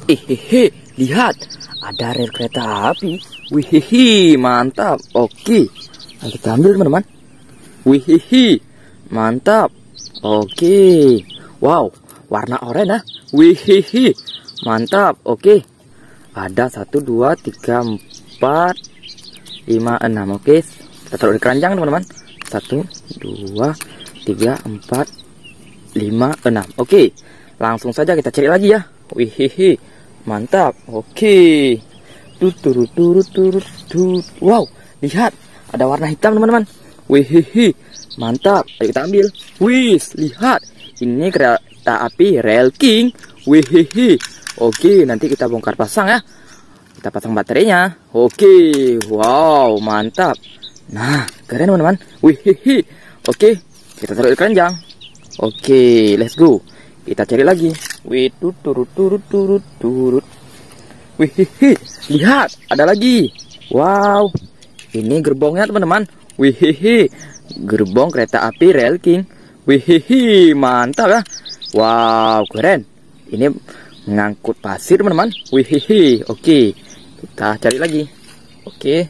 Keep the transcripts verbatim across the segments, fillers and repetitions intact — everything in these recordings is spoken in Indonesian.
Hehehe, lihat, ada rel kereta api. Wihihi, mantap. Oke, nah, kita ambil teman-teman. Wihihi, mantap. Oke, wow, warna oranye. Wihihi, mantap. Oke, ada satu, dua, tiga, empat, lima, enam. Oke, kita taruh di keranjang teman-teman. Satu, dua, tiga, empat, lima, enam. Oke, langsung saja kita cari lagi ya. Wihihi, mantap. Oke, tut turut turut turut tut. Wow, lihat, ada warna hitam teman-teman. Wihihi, mantap. Ayo kita ambil. Wis, lihat, ini kereta api Rail King. Wihihi. Oke, nanti kita bongkar pasang ya. Kita pasang baterainya. Oke, wow, mantap. Nah, keren teman-teman. Wihihi. Oke, kita taruh di keranjang. Oke, let's go. Kita cari lagi. Wih, turut turut turut turut turut. Wihihi, lihat, ada lagi. Wow, ini gerbongnya teman-teman. Wihihi, gerbong kereta api Rail King. Wihihi, mantap ya. Wow, keren. Ini mengangkut pasir teman-teman. Wihihi. Oke, kita cari lagi. Oke,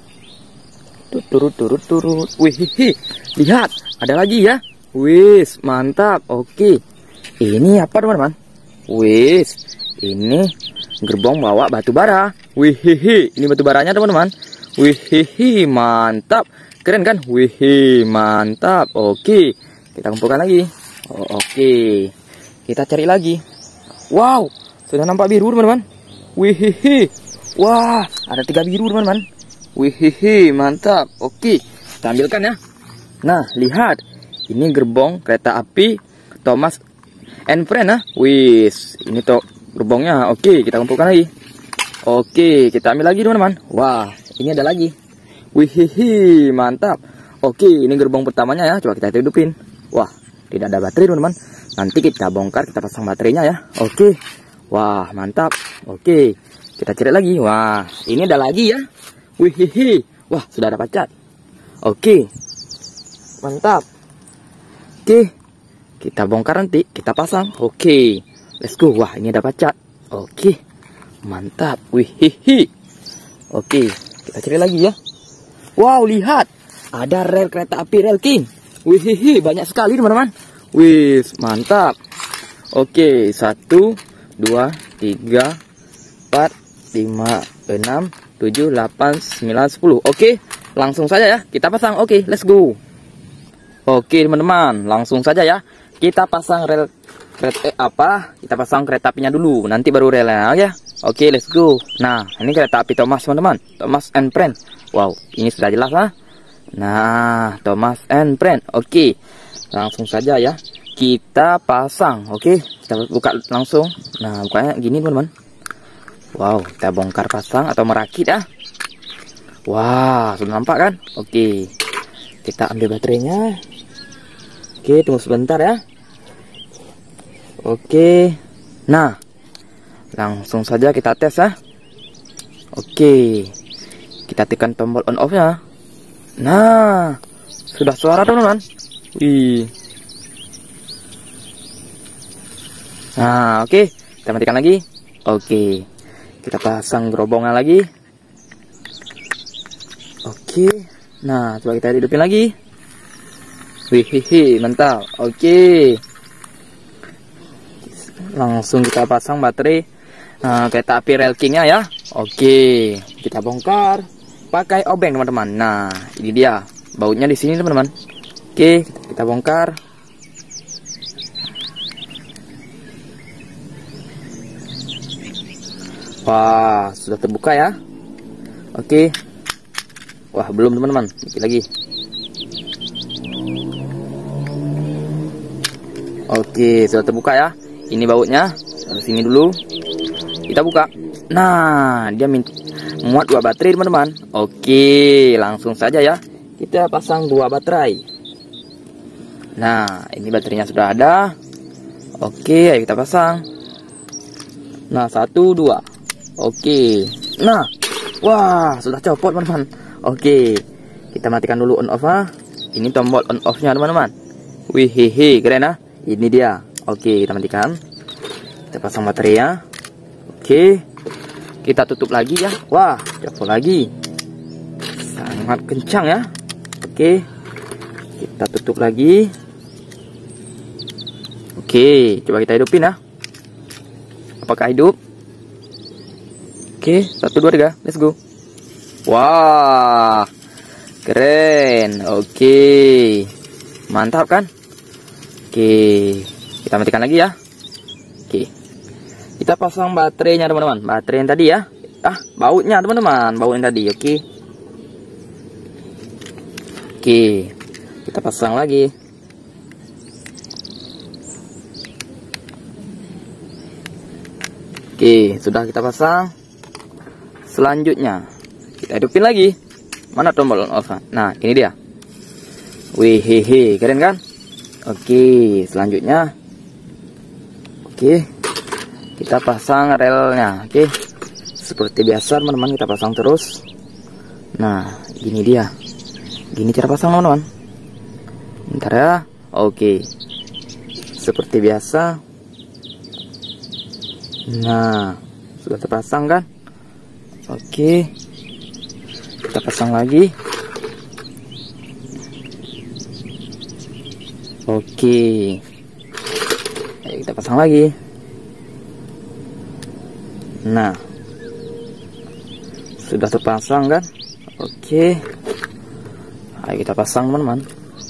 turut turut turut. Wihihi, lihat, ada lagi ya. Wis, mantap. Oke, ini apa teman-teman? Wis, ini gerbong bawa batu bara. Wihihi, ini batu baranya teman-teman. Wihihi, mantap. Keren kan? Wihihi, mantap. Oke, kita kumpulkan lagi. Oh, oke, kita cari lagi. Wow, sudah nampak biru teman-teman. Wihihi, wah, ada tiga biru teman-teman. Wihihi, mantap. Oke, kita ambilkan ya. Nah, lihat, ini gerbong kereta api Thomas and Friend ah. Wis, ini tuh gerbongnya. Oke, kita kumpulkan lagi. Oke, kita ambil lagi teman-teman. Wah, ini ada lagi. Wihihi, mantap. Oke, ini gerbong pertamanya ya. Coba kita hidupin. Wah, tidak ada baterai teman-teman. Nanti kita bongkar, kita pasang baterainya ya. Oke. Wah, mantap. Oke, kita cari lagi. Wah, ini ada lagi ya. Wihihi. Wah, sudah ada cat. Oke, mantap. Oke, kita bongkar nanti, kita pasang. Oke, let's go. Wah, ini ada cat. Oke, mantap. Wihihi. Oke, kita cari lagi ya. Wow, lihat, ada rel kereta api Rail King. Wihihi, banyak sekali teman-teman. Wis, mantap. Oke, satu, dua, tiga, empat, lima, enam, tujuh, delapan, sembilan, sepuluh. Oke, langsung saja ya, kita pasang. Oke, let's go. Oke teman-teman, langsung saja ya. Kita pasang rel kereta eh, apa? Kita pasang kereta apinya dulu, nanti baru relnya ya. Oke, let's go. Nah, ini kereta api Thomas teman-teman. Thomas and Friend. Wow, ini sudah jelas lah. Nah, Thomas and Friend. Oke, langsung saja ya. Kita pasang. Oke, kita buka langsung. Nah, bukanya gini teman-teman. Wow, kita bongkar pasang atau merakit ya. Wah, sudah nampak kan? Oke, kita ambil baterainya. Oke, tunggu sebentar ya. Oke, nah, langsung saja kita tes ya. Oke, kita tekan tombol on off nya. Nah, sudah suara teman-teman. Wih. Nah, oke, kita matikan lagi. Oke, kita pasang gerobongnya lagi. Oke, nah, coba kita hidupin lagi. Wihihi, mantap. Oke, langsung kita pasang baterai uh, kereta api Rail King-nya ya. Oke, kita bongkar pakai obeng teman-teman. Nah, ini dia bautnya di sini teman-teman. Oke, kita bongkar. Wah, sudah terbuka ya. Oke. Wah, belum teman-teman, dikit lagi. Oke, sudah terbuka ya. Ini bautnya. Taruh sini dulu. Kita buka. Nah, dia muat dua baterai teman-teman. Oke, langsung saja ya. Kita pasang dua baterai. Nah, ini baterainya sudah ada. Oke, ayo kita pasang. Nah, satu, dua. Oke. Nah, wah, sudah copot teman-teman. Oke, kita matikan dulu on off -nya. Ini tombol on off-nya teman-teman. Wihihi, keren ah. Ini dia. Oke, kita matikan. Kita pasang baterai ya. Oke. Oke, kita tutup lagi ya. Wah, jatuh lagi. Sangat kencang ya. Oke, kita tutup lagi. Oke, coba kita hidupin ya. Apakah hidup? Oke, satu dua tiga, let's go. Wah, keren. Oke, mantap kan? Oke, kita matikan lagi ya. Oke, kita pasang baterainya teman-teman. Baterai yang tadi ya. Ah, bautnya teman-teman, baut yang tadi. Oke. Oke, kita pasang lagi. Oke, sudah kita pasang. Selanjutnya kita hidupin lagi. Mana tombol on off? Nah, ini dia. Wih, hehe, keren kan? Oke, selanjutnya. Oke, kita pasang relnya. Oke, seperti biasa teman-teman, kita pasang terus. Nah, gini dia. Gini cara pasang teman-teman. Bentar ya. Oke, seperti biasa. Nah, sudah terpasang kan? Oke, kita pasang lagi. Oke, ayo kita pasang lagi. Nah, sudah terpasang kan? Oke, ayo kita pasang teman-teman.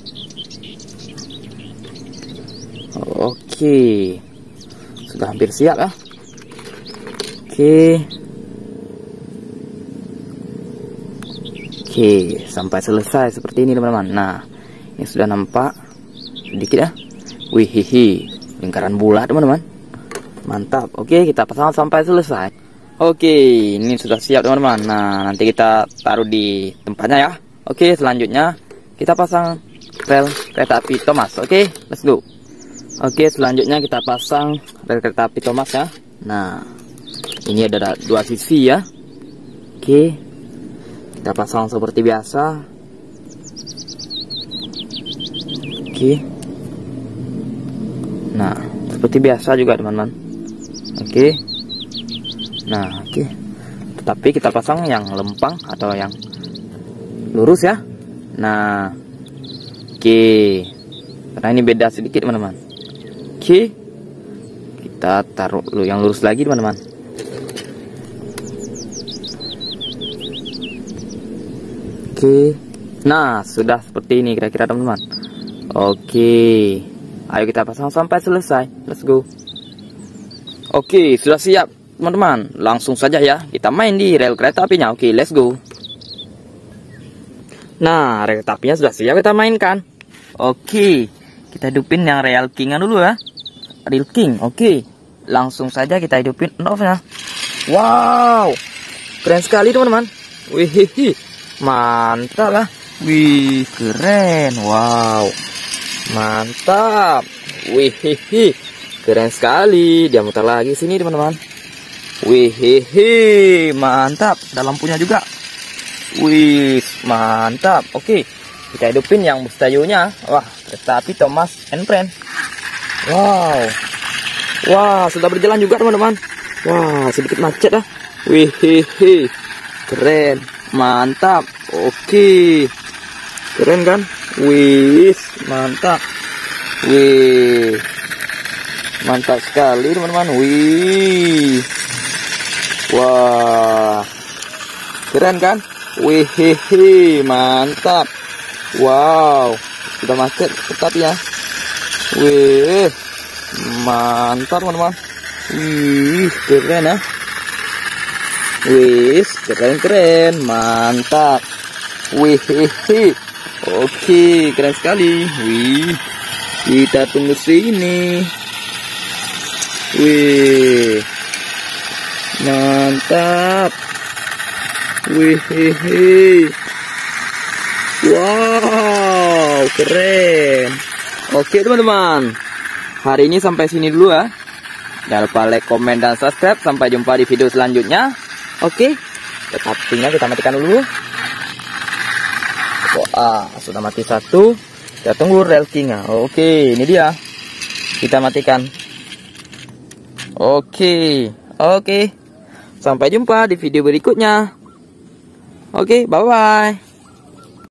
Oke, sudah hampir siap ya. Oke, oke, sampai selesai seperti ini teman-teman. Nah, ini sudah nampak sedikit ya. Wih, hihi, lingkaran bulat teman-teman. Mantap. Oke, kita pasang sampai selesai. Oke, ini sudah siap teman-teman. Nah, nanti kita taruh di tempatnya ya. Oke, selanjutnya kita pasang rel kereta api Thomas. Oke, let's go. Oke, selanjutnya kita pasang rel kereta api Thomas ya. Nah, ini ada dua sisi ya. Oke, kita pasang seperti biasa. Oke, nah seperti biasa juga teman-teman. Oke, nah oke, tetapi kita pasang yang lempang atau yang lurus ya. Nah, oke, karena ini beda sedikit teman-teman. Oke, kita taruh yang lurus lagi teman-teman. Oke, nah sudah seperti ini kira-kira teman-teman. Oke, ayo kita pasang sampai selesai. Let's go. Oke, sudah siap teman-teman. Langsung saja ya, kita main di rel kereta apinya. Oke, let's go. Nah, rel kereta apinya sudah siap kita mainkan. Oke, kita hidupin yang Rail King-nya dulu ya. Rail King, oke. Langsung saja kita hidupin on-off-nya. Wow, keren sekali teman-teman. Wih, mantap lah. Wih, keren. Wow, mantap. Wih, keren sekali. Dia muter lagi sini teman-teman. Wih, mantap. Ada lampunya juga. Wih, mantap. Oke, kita hidupin yang mustayunya. Wah, kereta api Thomas and Friend. Wow, wah, sudah berjalan juga teman-teman. Wah, sedikit macet lah. Wih, keren. Mantap. Oke, keren kan? Wih, mantap. Wih, mantap sekali teman-teman. Wih, wah, keren kan? Wih, mantap. Wow, sudah macet tetap ya. Wih, mantap teman-teman. Wih, keren ya. Wih, keren-keren, mantap. Wih, oke, keren sekali. Wih, kita tunggu sini. Wih, mantap. Wih, wow, keren. Oke teman-teman, hari ini sampai sini dulu ya. Jangan lupa like, komen, dan subscribe. Sampai jumpa di video selanjutnya. Oke, tetapinya kita matikan dulu. Oh, ah, sudah mati satu. Kita tunggu Rail King-nya. Oke, ini dia. Kita matikan. Oke, oke. Sampai jumpa di video berikutnya. Oke, bye-bye.